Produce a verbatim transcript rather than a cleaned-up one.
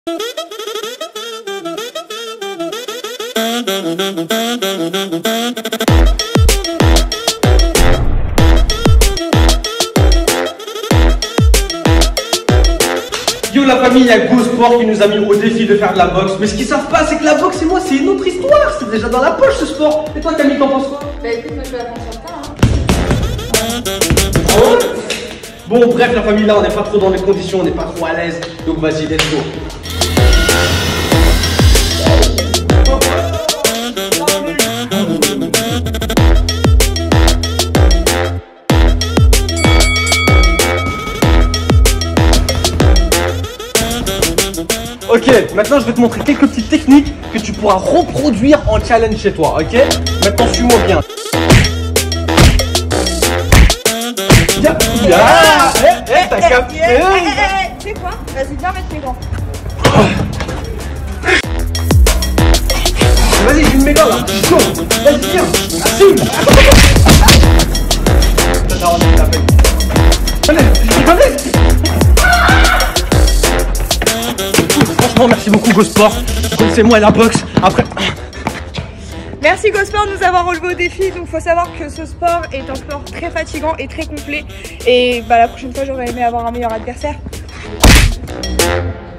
Yo la famille, il y a Go Sport qui nous a mis au défi de faire de la boxe. Mais ce qu'ils savent pas, c'est que la boxe et moi, c'est une autre histoire. C'est déjà dans la poche ce sport. Et toi Camille, t'en penses quoi? Bah écoute, moi je vais la prendre sur le tas, hein. Ah ouais? Bon bref la famille, là on n'est pas trop dans les conditions, on n'est pas trop à l'aise. Donc vas-y, let's go. Ok, maintenant je vais te montrer quelques petites techniques que tu pourras reproduire en challenge chez toi, ok? Maintenant suis-moi bien. Ya, ya, eh, eh, t'as capté? Tu sais quoi? Vas-y, viens mettre tes gants. Vas-y, j'ai une méga là, je suis chaud. Vas-y, viens, assume. Allez, allez. Franchement, merci beaucoup Go Sport. C'est moi la boxe. Après. Merci Go Sport de nous avoir relevé au défi. Donc faut savoir que ce sport est un sport très fatigant et très complet. Et bah la prochaine fois j'aurais aimé avoir un meilleur adversaire.